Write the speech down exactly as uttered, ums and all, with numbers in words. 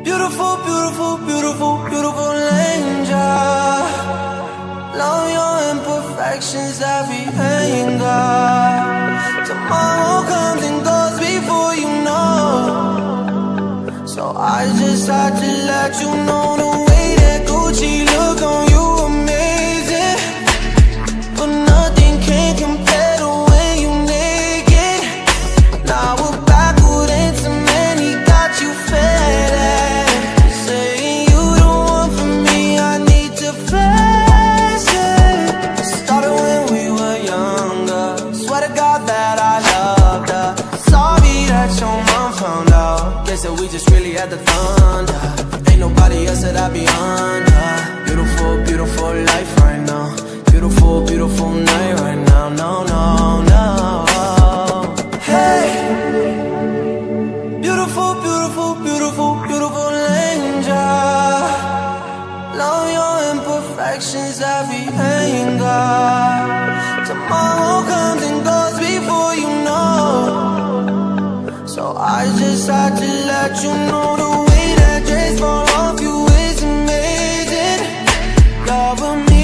Beautiful, beautiful, beautiful, beautiful angel. Love your imperfections, every anger. Tomorrow comes and goes before you know. So I just had to let you know the way that Gucci look on you amazing. But nothing can compare to when you naked. Now we're backward into man, he got you fed up. Saying you the one for me, I need to face it. Started when we were younger. Swear to God that I loved her. Sorry that your mom found out. Guess that we just really had the thunder. Ain't nobody else that I be under. Beautiful, beautiful life right now. Beautiful, beautiful night right now. No, no, no. Hey, beautiful, beautiful, beautiful, beautiful angel. Love your imperfections, every anger. Tomorrow comes and goes before you know. So I just had to let you know the way that dress fall off you is amazing. Cover me